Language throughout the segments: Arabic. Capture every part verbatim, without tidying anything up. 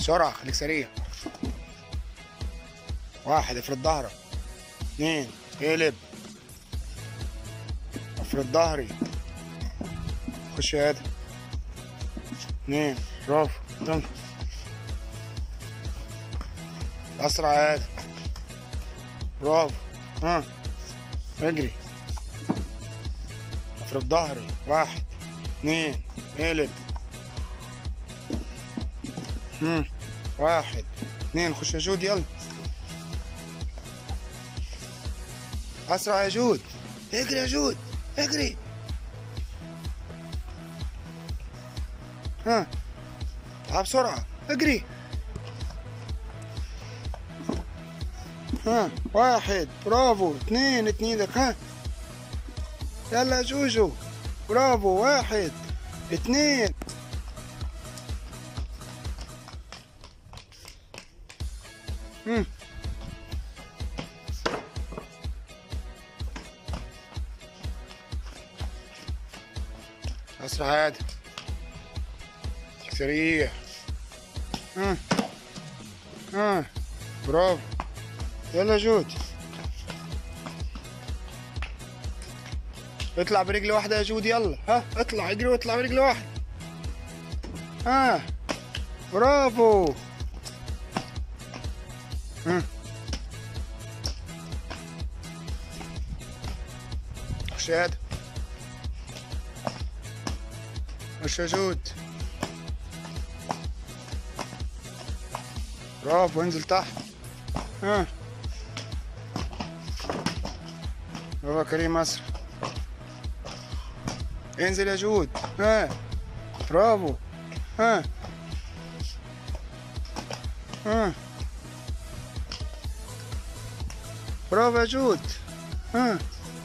بسرعة خليك سريع. واحد افرد ظهرك. اثنين اقلب. افرد ظهري. خش يا ادم. اثنين برافو. تم. اسرع يا ادم. برافو. ها اجري. افرد ظهري. واحد اثنين اقلب. هم. واحد اثنين خش يا جود يلا. اسرع يا جود. اجري يا جود اجري. ها تعال بسرعة اجري. ها واحد برافو. اثنين اثنين لك. ها يلا يا جوجو. برافو. واحد اثنين. هم. اسرع يا ادم. سريع. ها ها برافو. يلا جود. اطلع برجل واحدة يا جود يلا. ها اطلع اجري واطلع برجل واحدة. ها برافو. ها خش يا ادم. خش يا جود. برافو. انزل تحت. ها برافو يا كريم. اسرع. انزل يا جود. ها برافو. ها ها برافو يا جود. ها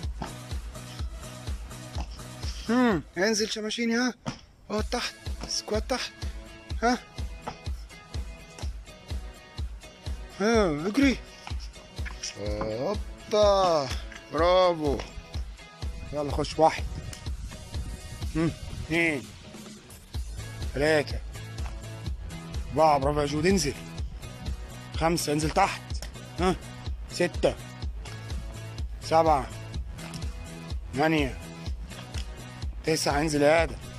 هم انزل شماشيني. ها اقعد تحت. سكوات تحت. ها ها اجري. هوبا برافو. يلا خش. واحد هم اثنين ثلاثة أربعة. برافو يا جود. انزل. خمسة انزل تحت. ها ستة سبعة ثمانية تسعة انزل يا آدم.